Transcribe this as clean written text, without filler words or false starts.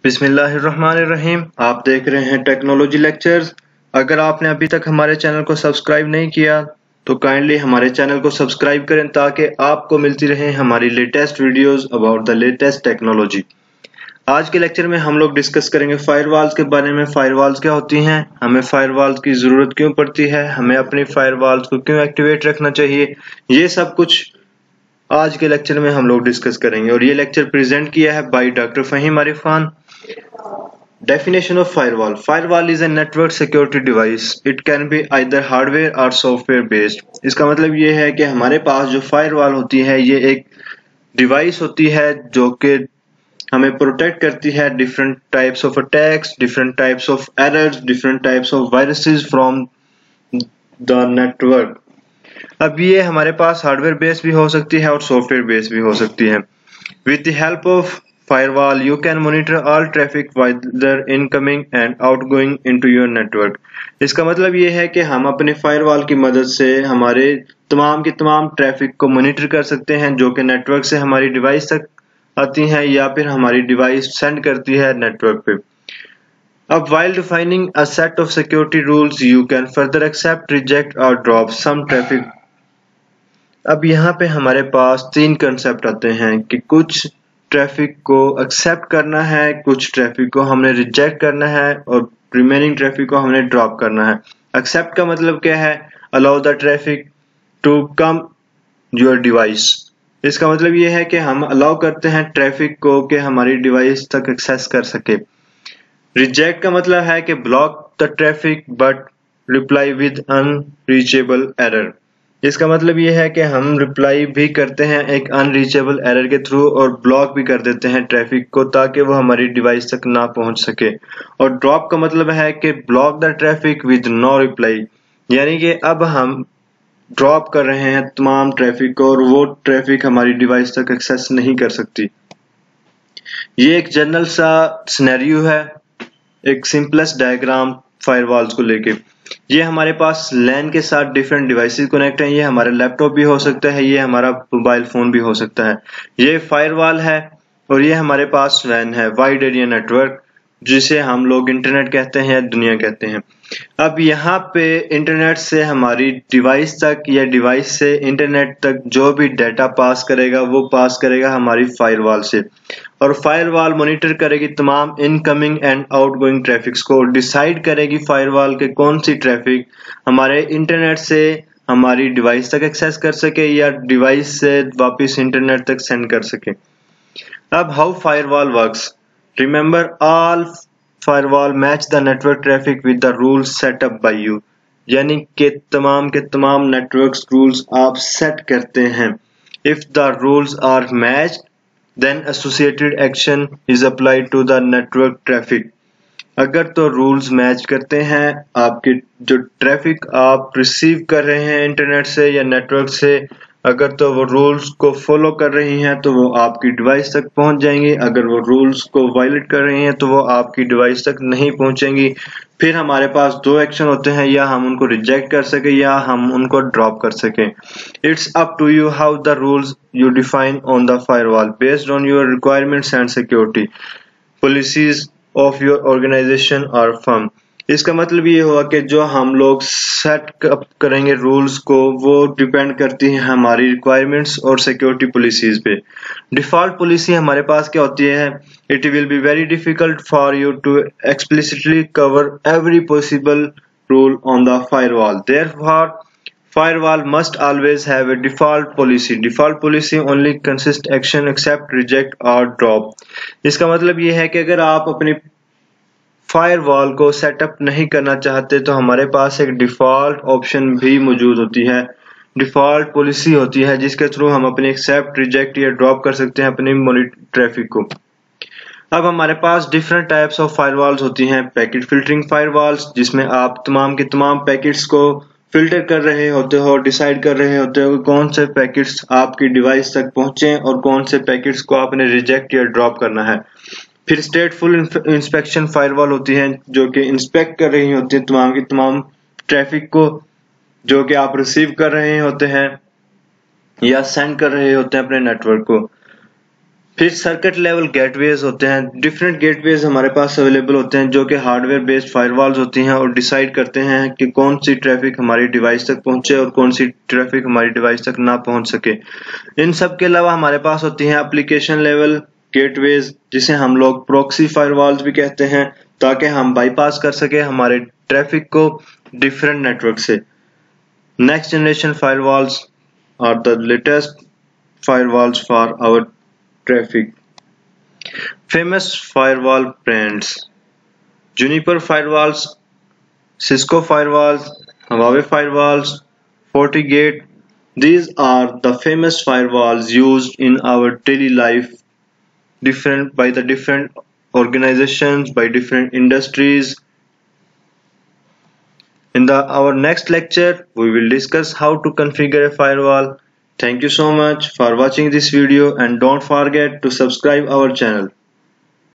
बिस्मिल्लाहिर्रहमानिर्रहीम। आप देख रहे हैं टेक्नोलॉजी लेक्चर्स। अगर आपने अभी तक हमारे चैनल को सब्सक्राइब नहीं किया तो काइंडली हमारे चैनल को सब्सक्राइब करें ताकि आपको मिलती रहे हमारी latest videos about the latest technology. आज के लेक्चर में हम लोग डिस्कस करेंगे फायरवॉल्स के बारे में। फायरवॉल्स क्या होती हैं, हमें फायरवॉल्स की जरूरत क्यों पड़ती है, हमें अपनी फायरवॉल्स को क्यों एक्टिवेट रखना चाहिए, ये सब कुछ आज के लेक्चर में हम लोग डिस्कस करेंगे। और ये लेक्चर प्रेजेंट किया है by doctor Fahim Arif Khan. Definition of firewall. Firewall is a network security device. It can be either hardware or software based. इसका मतलब ये है कि हमारे पास जो फायरवॉल होती है ये एक डिवाइस होती है जो कि हमें प्रोटेक्ट करती है different types of attacks, different types of errors, different types of viruses from the network. अब ये हमारे पास हार्डवेयर बेस्ड भी हो सकती है और सॉफ्टवेयर बेस्ड भी हो सकती है। With the help of firewall, you can monitor all traffic whether incoming and outgoing into your network. इसका मतलब ये है कि हम अपने फायरवॉल की मदद से हमारे तमाम की तमाम ट्रैफिक को मॉनिटर कर सकते हैं जो कि नेटवर्क से हमारी डिवाइस तक आती हैं या फिर हमारी डिवाइस सेंड करती है नेटवर्क पे। अब while defining a set of security rules, you can further accept, reject or drop some traffic. अब यहाँ पे हमारे पास तीन कंसेप्ट आते हैं कि कुछ ट्रैफिक को एक्सेप्ट करना है, कुछ ट्रैफिक को हमने रिजेक्ट करना है और रिमेनिंग ट्रैफिक को हमने ड्रॉप करना है। एक्सेप्ट का मतलब क्या है, allow the traffic to come your device. इसका मतलब ये है कि हम अलाउ करते हैं ट्रैफिक को कि हमारी डिवाइस तक एक्सेस कर सके। रिजेक्ट का मतलब है कि block the traffic but reply with unreachable error. इसका मतलब ये है कि हम रिप्लाई भी करते हैं एक अनरीचेबल एरर के थ्रू और ब्लॉक भी कर देते हैं ट्रैफिक को ताकि वो हमारी डिवाइस तक ना पहुंच सके। और ड्रॉप का मतलब है कि block the traffic with no reply, यानी कि अब हम ड्रॉप कर रहे हैं तमाम ट्रैफिक को और वो ट्रैफिक हमारी डिवाइस तक एक्सेस नहीं कर सकती। ये एक जनरल सा सिनेरियो है, एक सिंपलेस्ट डायग्राम फायरवॉल्स को लेके। ये हमारे पास लैन के साथ डिफरेंट डिवाइसेस कनेक्ट हैं। ये हमारा लैपटॉप भी हो सकता है, ये हमारा मोबाइल फोन भी हो सकता है। ये फायरवॉल है और ये हमारे पास वैन है, वाइड एरिया नेटवर्क, जिसे हम लोग इंटरनेट कहते हैं या दुनिया कहते हैं। अब यहाँ पे इंटरनेट से हमारी डिवाइस तक या डिवाइस से इंटरनेट तक जो भी डाटा पास करेगा वो पास करेगा हमारी फायरवॉल से, और फायरवॉल मॉनिटर करेगी तमाम इनकमिंग एंड आउटगोइंग ट्रैफिक्स को, डिसाइड करेगी फायरवॉल के कौन सी ट्रैफिक हमारे इंटरनेट से हमारी डिवाइस तक एक्सेस कर सके या डिवाइस से वापस इंटरनेट तक सेंड कर सके। अब how firewall works, remember all firewall match the network traffic with the rules set up by you, यानी के तमाम नेटवर्क रूल्स आप सेट करते हैं। If the rules are matched then associated action is applied to the network traffic. अगर तो rules match करते हैं, आपके जो ट्रैफिक आप रिसीव कर रहे हैं इंटरनेट से या नेटवर्क से, अगर तो वो रूल्स को फॉलो कर रही हैं तो वो आपकी डिवाइस तक पहुंच जाएंगी। अगर वो रूल्स को वायलेट कर रही हैं तो वो आपकी डिवाइस तक नहीं पहुंचेंगी। फिर हमारे पास दो एक्शन होते हैं, या हम उनको रिजेक्ट कर सके या हम उनको ड्रॉप कर सके। It's up to you how the rules you define on the firewall based on your requirements and security policies of your organization or firm. इसका मतलब ये हुआ कि जो हम लोग सेट अप करेंगे रूल्स को वो डिपेंड करती है हमारी रिक्वायरमेंट्स और सिक्योरिटी पॉलिसीज पे। डिफॉल्ट पॉलिसी हमारे पास क्या होती है, it will be very difficult for you to explicitly cover every possible rule on the firewall. Therefore firewall must always have a default policy. Default policy only consists action accept, reject और drop. इसका मतलब ये है कि अगर आप अपनी firewall को सेटअप नहीं करना चाहते तो हमारे पास एक डिफॉल्ट ऑप्शन भी मौजूद होती है, डिफॉल्ट पॉलिसी होती है जिसके थ्रू हम अपनी एक्सेप्ट, रिजेक्ट या ड्रॉप कर सकते हैं अपनी ट्रैफिक को। अब हमारे पास डिफरेंट टाइप्स ऑफ फायरवॉल्स होती हैं। पैकेट फिल्टरिंग फायरवॉल्स, जिसमें आप तमाम के तमाम पैकेट्स को फिल्टर कर रहे होते हो, डिसाइड कर रहे होते हो कौन से पैकेट्स आपकी डिवाइस तक पहुंचे और कौन से पैकेट्स को आपने रिजेक्ट या ड्रॉप करना है। फिर स्टेटफुल इंस्पेक्शन फायरवॉल होती है जो कि इंस्पेक्ट कर रही होती है तमाम की तमाम ट्रैफिक को जो कि आप रिसीव कर रहे होते हैं या सेंड कर रहे होते हैं अपने नेटवर्क को। फिर सर्किट लेवल गेटवेज होते हैं। डिफरेंट गेटवेज हमारे पास अवेलेबल होते हैं जो कि हार्डवेयर बेस्ड फायरवॉल्स होती हैं और डिसाइड करते हैं कि कौन सी ट्रैफिक हमारी डिवाइस तक पहुंचे और कौन सी ट्रैफिक हमारी डिवाइस तक ना पहुंच सके। इन सब के अलावा हमारे पास होती हैं एप्लीकेशन लेवल गेटवेज, जिसे हम लोग प्रॉक्सी फायरवॉल्स भी कहते हैं, ताकि हम बाईपास कर सके हमारे ट्रैफिक को डिफरेंट नेटवर्क से। Next generation firewalls are the latest firewalls for our traffic. Famous firewall brands: Juniper firewalls, Cisco firewalls, Huawei firewalls, FortiGate. These are the famous firewalls used in our daily life, different by the different organizations, by different industries. In our next lecture, we will discuss how to configure a firewall. Thank you so much for watching this video and don't forget to subscribe our channel.